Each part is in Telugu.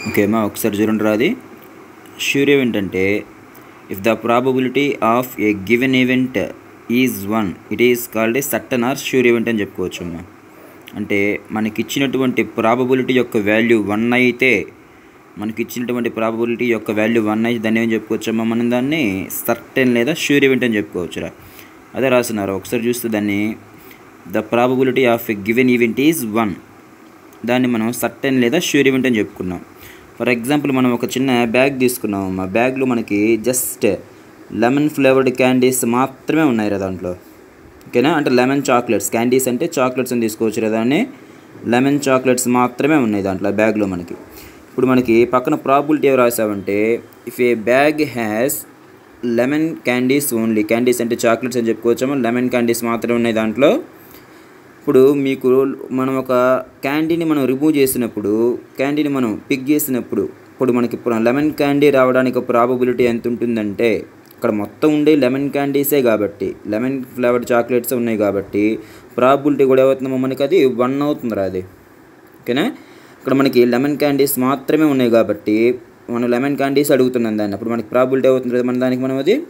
ఓకేమా, ఒకసారి చూడండి రాది. ష్యూర్ ఈవెంట్ అంటే if the probability of a given event is 1 it is called a certain or sure event అని చెప్పుకోవచ్చు అమ్మా. అంటే మనకిచ్చినటువంటి ప్రాబబిలిటీ యొక్క వాల్యూ 1 అయితే, దాన్ని ఏం చెప్పుకోవచ్చమ్మా, మనం దాన్ని సర్టెన్ లేదా ష్యూర్ ఈవెంట్ అని చెప్పుకోవచ్చురా. అదే రాస్తున్నారు, ఒకసారి చూస్తే దాన్ని the probability of a given event is 1, దాన్ని మనం సర్టెన్ లేదా ష్యూర్ ఈవెంట్ అని చెప్పుకున్నాం. ఫర్ ఎగ్జాంపుల్ మనం ఒక చిన్న బ్యాగ్ తీసుకున్నాం. మా బ్యాగ్లో మనకి జస్ట్ లెమన్ ఫ్లేవర్డ్ క్యాండీస్ మాత్రమే ఉన్నాయి రా దాంట్లో. ఓకేనా, అంటే లెమన్ చాక్లెట్స్, క్యాండీస్ అంటే చాక్లెట్స్ అని తీసుకోవచ్చు కదా, దాన్ని లెమన్ చాక్లెట్స్ మాత్రమే ఉన్నాయి దాంట్లో బ్యాగ్లో మనకి. ఇప్పుడు మనకి పక్కన ప్రాబిలిటీ ఏమి రాసామంటే if a bag has lemon candies only, candies అంటే చాక్లెట్స్ అని చెప్పుకోవచ్చాము, లెమన్ క్యాండీస్ మాత్రమే ఉన్నాయి దాంట్లో. ఇప్పుడు మీకు మనం ఒక క్యాండీని మనం రిమూవ్ చేసినప్పుడు, క్యాండీని మనం పిక్ చేసినప్పుడు, ఇప్పుడు మనకి లెమన్ క్యాండీ రావడానికి ప్రాబబిలిటీ ఎంత ఉంటుందంటే, ఇక్కడ మొత్తం ఉండే లెమన్ క్యాండీసే కాబట్టి, లెమన్ ఫ్లేవర్డ్ చాక్లెట్స్ ఉన్నాయి కాబట్టి ప్రాబిలిటీ కూడా ఏమవుతుందో మనకి అది 1 అవుతుందిరా అది. ఓకేనా, ఇక్కడ మనకి లెమన్ క్యాండీస్ మాత్రమే ఉన్నాయి కాబట్టి మనం లెమన్ క్యాండీస్ అడుగుతున్నాం దాన్ని, అప్పుడు మనకి ప్రాబిలిటీ అవుతుంది కదా, దానికి మనం అది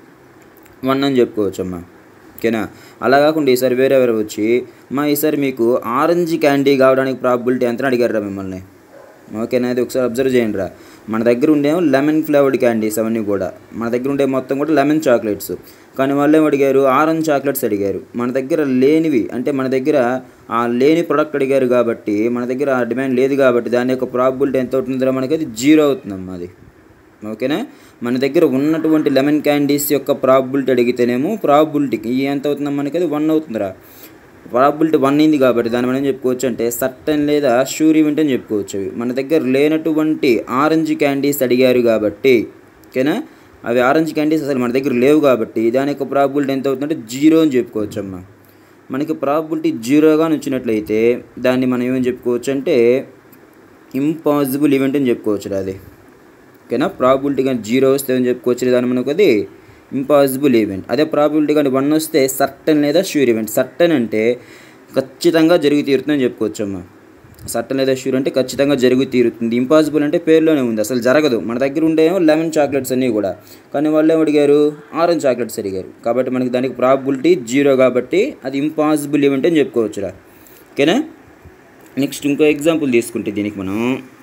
1 అని చెప్పుకోవచ్చు అమ్మా. ఓకేనా, అలా కాకుండా ఈసారి వేరే వచ్చి ఈసారి మీకు ఆరెంజ్ క్యాండీ కావడానికి ప్రాబిలిటీ ఎంత అడిగారు రా మిమ్మల్ని. ఓకేనా, అది ఒకసారి అబ్జర్వ్ చేయండి రా. మన దగ్గర ఉండేమో లెమన్ ఫ్లేవర్డ్ క్యాండీస్, అవన్నీ కూడా మన దగ్గర ఉండే మొత్తం కూడా లెమన్ చాక్లెట్స్, కానీ వాళ్ళు ఏమి అడిగారు, ఆరెంజ్ చాక్లెట్స్ అడిగారు. మన దగ్గర లేనివి అంటే మన దగ్గర ఆ లేని ప్రోడక్ట్ అడిగారు కాబట్టి, మన దగ్గర ఆ డిమాండ్ లేదు కాబట్టి దాని యొక్క ప్రాబిలిటీ ఎంత అవుతుందో మనకి అది 0 అవుతుందమ్మా అది. ఓకేనా, మన దగ్గర ఉన్నటువంటి లెమన్ క్యాండీస్ యొక్క ప్రాబిలిటీ అడిగితేనేమో ప్రాబిలిటీకి ఎంత అవుతుందో మనకి అది 1 అవుతుందిరా. ప్రాబిలిటీ 1 అయింది కాబట్టి దాన్ని మనం ఏం చెప్పుకోవచ్చు అంటే సర్టెన్ లేదా ష్యూర్ ఈవెంట్ అని చెప్పుకోవచ్చు. అవి మన దగ్గర లేనటువంటి ఆరెంజ్ క్యాండీస్ అడిగారు కాబట్టి, ఓకేనా, అవి ఆరెంజ్ క్యాండీస్ అసలు మన దగ్గర లేవు కాబట్టి దాని యొక్క ప్రాబిలిటీ ఎంత అవుతుందంటే 0 అని చెప్పుకోవచ్చు అమ్మా. మనకి ప్రాబిలిటీ 0గా వచ్చినట్లయితే దాన్ని మనం ఏమని చెప్పుకోవచ్చు అంటే ఇంపాసిబుల్ ఈవెంట్ అని చెప్పుకోవచ్చు అది. ఓకేనా, ప్రాబిలిటీ కానీ 0 వస్తే అని చెప్పుకోవచ్చు దాన్ని మనకు అది ఇంపాసిబుల్ ఈవెంట్. అదే ప్రాబిలిటీ కానీ 1 వస్తే సర్టెన్ లేదా ష్యూర్ ఈవెంట్. సర్టెన్ అంటే ఖచ్చితంగా జరిగి తీరుతుందని చెప్పుకోవచ్చు అమ్మా. సర్టెన్ లేదా ష్యూర్ అంటే ఖచ్చితంగా జరిగి తీరుతుంది. ఇంపాసిబుల్ అంటే పేరులోనే ఉంది, అసలు జరగదు. మన దగ్గర ఉండేమో లెమన్ చాక్లెట్స్ అన్నీ కూడా, కానీ వాళ్ళు ఏమి అడిగారు, ఆరెంజ్ చాక్లెట్స్ అడిగారు కాబట్టి మనకి దానికి ప్రాబిలిటీ 0 కాబట్టి అది ఇంపాసిబుల్ ఈవెంట్ అని చెప్పుకోవచ్చురా. ఓకేనా, నెక్స్ట్ ఇంకో ఎగ్జాంపుల్ తీసుకుంటే దీనికి మనం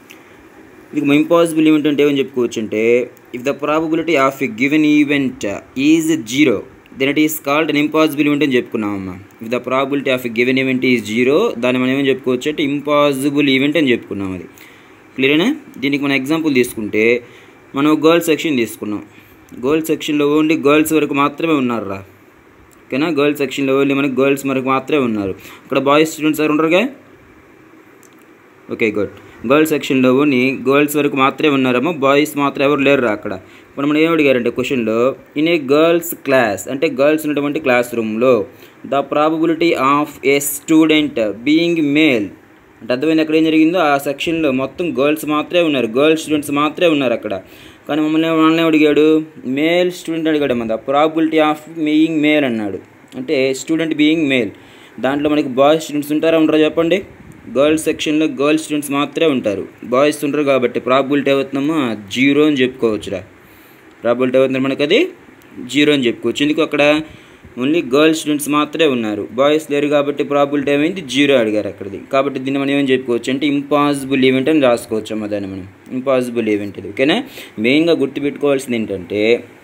ఇంపాసిబుల్ ఈవెంట్ అంటే ఏమని చెప్పుకోవచ్చు అంటే if the probability of a given event is 0 then it is called an impossible event అని చెప్పుకున్నామమ్మా. If the probability of a given event is 0 దాన్ని మనం ఏమని చెప్పుకోవచ్చు అంటే ఇంపాసిబుల్ ఈవెంట్ అని చెప్పుకున్నాం. అది క్లియరేనా. దీనికి మనం ఎగ్జాంపుల్ తీసుకుంటే మనం గర్ల్స్ సెక్షన్ తీసుకున్నాం. గర్ల్స్ సెక్షన్లో ఓన్లీ గర్ల్స్ వరకు మాత్రమే ఉన్నారు రా. ఓకేనా, గర్ల్స్ సెక్షన్లో ఓన్లీ మనకి గర్ల్స్ వరకు మాత్రమే ఉన్నారు. ఇక్కడ బాయ్స్ స్టూడెంట్స్ ఎవరు ఉండరుగా. ఓకే గుడ్, గర్ల్స్ సెక్షన్లో ఓన్లీ గర్ల్స్ వరకు మాత్రమే ఉన్నారమ్మా, బాయ్స్ మాత్రం ఎవరు లేరు రా అక్కడ. ఇప్పుడు మనం ఏం అడిగారంటే క్వశ్చన్లో ఇన్ ఏ గర్ల్స్ క్లాస్ అంటే గర్ల్స్ ఉన్నటువంటి క్లాస్ రూమ్లో the probability of a student being male అంటే అర్థమైంది. అక్కడ ఏం జరిగిందో ఆ సెక్షన్లో మొత్తం గర్ల్స్ మాత్రమే ఉన్నారు, గర్ల్స్ స్టూడెంట్స్ మాత్రమే ఉన్నారు అక్కడ. కానీ మనల్ని అడిగాడు మేల్ స్టూడెంట్ అడిగాడు. మన the probability of being male అన్నాడు, అంటే స్టూడెంట్ బీయింగ్ మేల్. దాంట్లో మనకి బాయ్స్ స్టూడెంట్స్ ఉంటారా ఉండరా చెప్పండి. గర్ల్స్ సెక్షన్లో గర్ల్స్ స్టూడెంట్స్ మాత్రమే ఉంటారు, బాయ్స్ ఉంటారు కాబట్టి ప్రాబిలిటీ అవుతుందమ్మా 0 అని చెప్పుకోవచ్చురా. ప్రాబిలిటీ అవుతుంది మనకి అది 0 అని చెప్పుకోవచ్చు. ఎందుకు అక్కడ ఓన్లీ గర్ల్స్ స్టూడెంట్స్ మాత్రమే ఉన్నారు, బాయ్స్ లేరు కాబట్టి ప్రాబిలిటీ ఏమైంది 0 అడిగారు అక్కడిది. కాబట్టి దీన్ని మనం ఏమని చెప్పుకోవచ్చు అంటే ఇంపాసిబుల్ ఈవెంట్ అని రాసుకోవచ్చు అమ్మ దాన్ని మనం, ఇంపాసిబుల్ ఈవెంట్ ఇది. ఓకేనా, మెయిన్గా గుర్తుపెట్టుకోవాల్సింది ఏంటంటే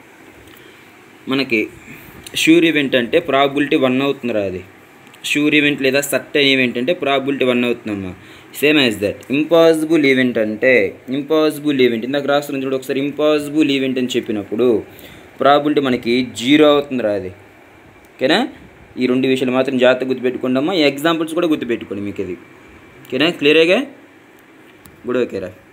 మనకి ష్యూర్ ఈవెంట్ అంటే ప్రాబిలిటీ 1 అవుతుందిరా అది. ష్యూర్ ఈవెంట్ లేదా సర్టెన్ ఈవెంట్ అంటే ప్రాబిలిటీ 1 అవుతుందమ్మా. Same as that impossible event అంటే ఇంపాసిబుల్ ఈవెంట్ ఇందాక రాస్తున్న చూడు ఒకసారి. ఇంపాసిబుల్ ఈవెంట్ అని చెప్పినప్పుడు ప్రాబిలిటీ మనకి 0 అవుతుందిరా అది. ఓకేనా, ఈ 2 విషయాలు మాత్రం జాగ్రత్తగా గుర్తుపెట్టుకోండి అమ్మా. ఈ ఎగ్జాంపుల్స్ కూడా గుర్తుపెట్టుకోండి మీకు ఇది. ఓకేనా, క్లియర్గా కూడా ఓకేరా.